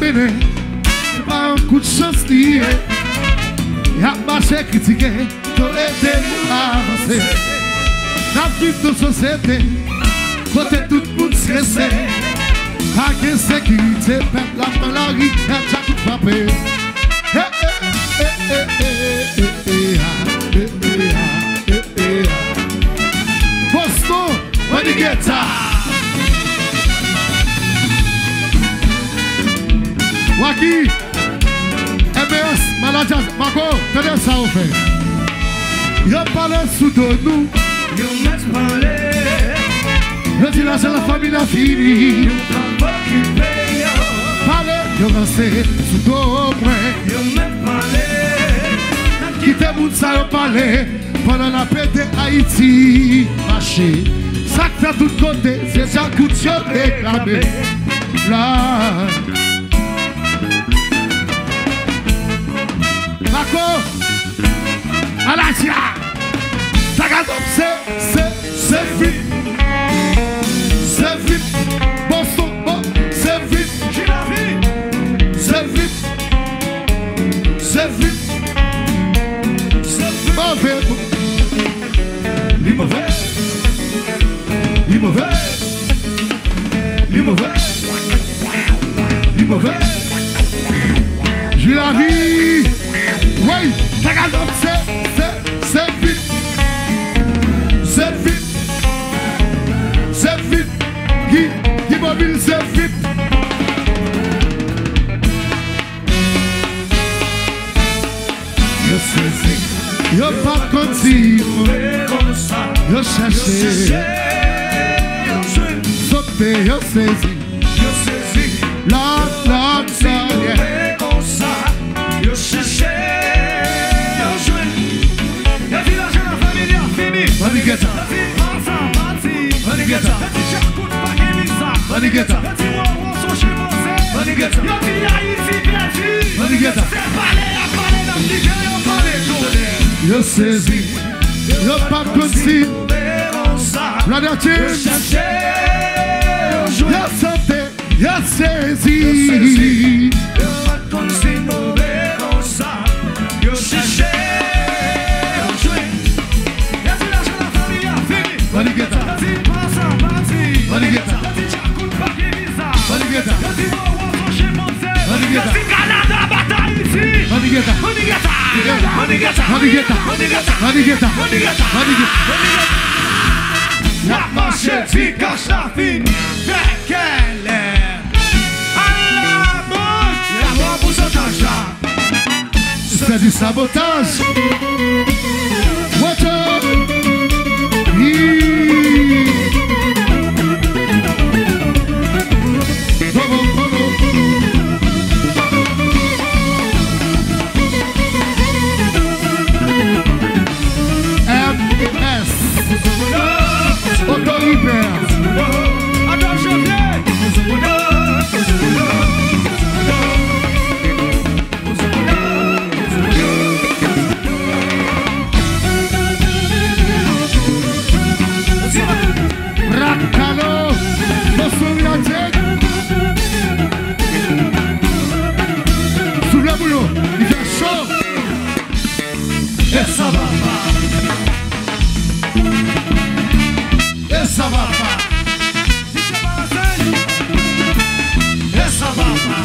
mener, pas un coup de chance lié. Y'a marché critiqué, t'as aidé nous à avancer. Dans toute nos sociétés, côté tout le monde stressé. Pas de sécurité, perdre la maladie, y'a déjà tout frappé. Boston, when you get Waki, MBS, Malajas, Marco, tenez ça au fait. Y'a parlé sous de nous. Y'a met parlé. Y'a dit là c'est la famille la fini. Y'a pas occupé. Parlé, y'a resté sous de moi. Y'a met parlé. Quitte moun ça y'a parlé. Pendant la paix de Haïti. Marché. Ça que t'as tout côté, c'est ça couture réclamé. Là. Marco, Alasia, Tagadop, c'est vite, Boston, c'est vite, c'est vite, mauvais, mauvais, j'ai la vie. Oui, Tagadop, c'est vite. C'est vite. Qui mobile, c'est vite. Je sais, y'a pas continué. Y'a cherché. Sauté, y'a saisi. La, Yo cherché, yo joué. Y'a village la famille a fini. Manigeta. Y'a dit ensemble, parti. Manigeta. Y'a dit Jacout, pas qu'il mise ça. Manigeta. Y'a dit Wawan, son chimosé. Manigeta. Y'a dit Haïti, perdu. Manigeta. C'est parler, à parler, dans le DJ, y'a parlé, tourner. Yo saisi. Yo pas continué. Brother Yo James. cherché, yo joué. Yo sauté. Yo saisi. Yo pas continué. Yo cherché, yo joué. Y'a dit l'argent la famille a fini. Manigeta. Y'a dit ensemble, parti. Manigeta. Y'a dit Jacout, pas qu'il mise ça. Manigeta. Y'a dit Wawan, son chimosé. Manigeta. Y'a dit Canada, bataille ici. Manigeta. Manigeta. Manigeta. Manigeta. Manigeta. Manigeta. Y'a marché, si cache la fine. Fait qu'elle est. À la bouche. Y'a bon pourcentage là. C'est du sabotage. Watch out. MS. Auto-hyper. Adam Janvier. Rakalo. Sous le boulot, il fait chaud. Et ça va pas. Et ça va pas. Et ça va pas.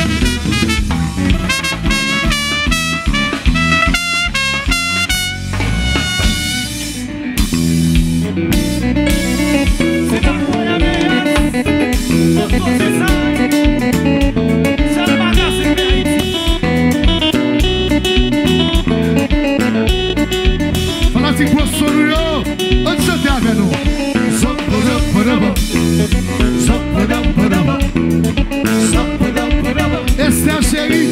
C'est incroyable. C'est ça. C'est le bagage, c'est Haïti. Fanatique pour Soluyo, on se fait avec nous. Esther chérie,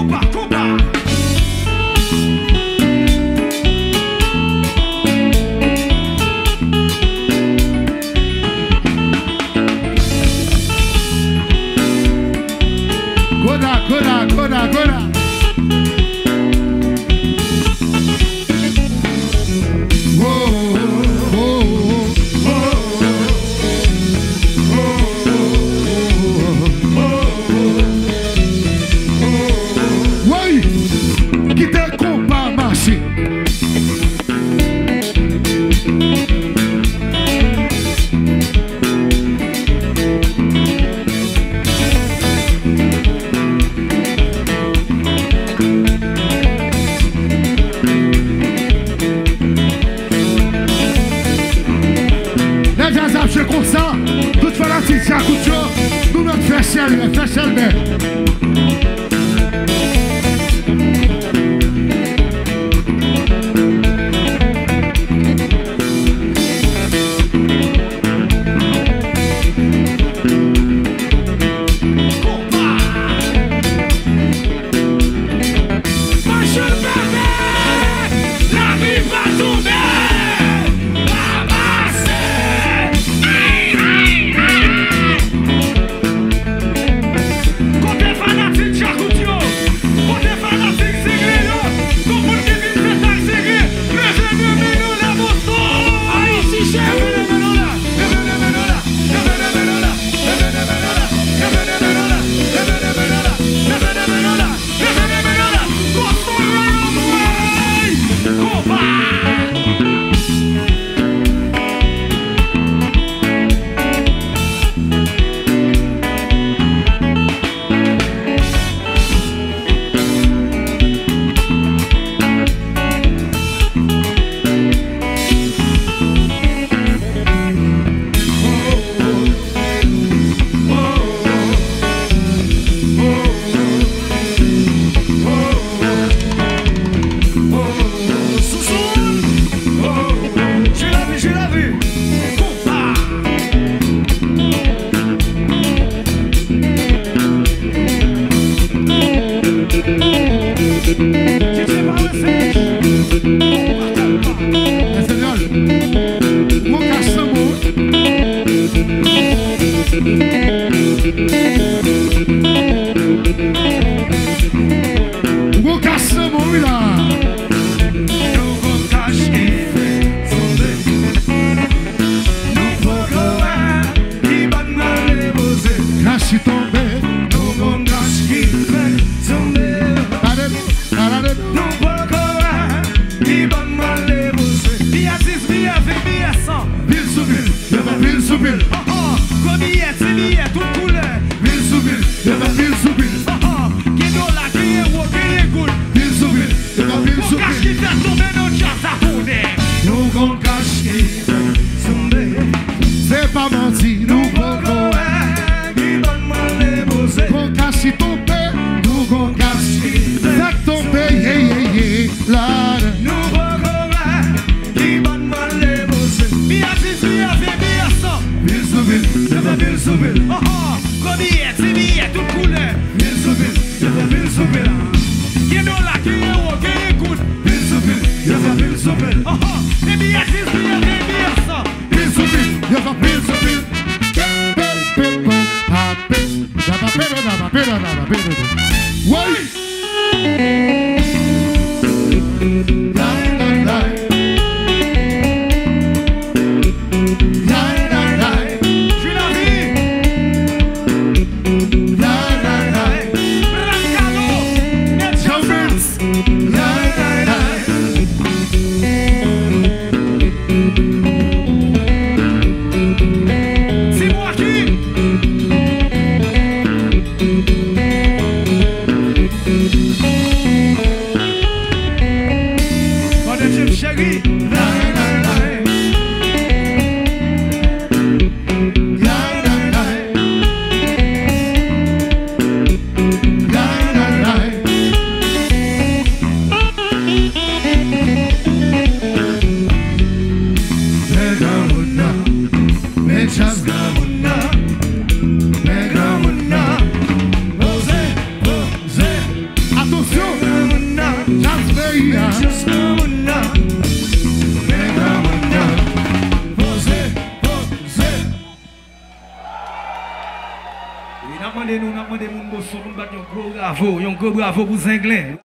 Agora. Oi, que te compa marche. Je comme ça, toute fanatique, c'est un coup de chaud. Nous notre fâchel bête. N'a demandé nous, n'a demandé mon boss, on bat un gros bravo pour Zinglin.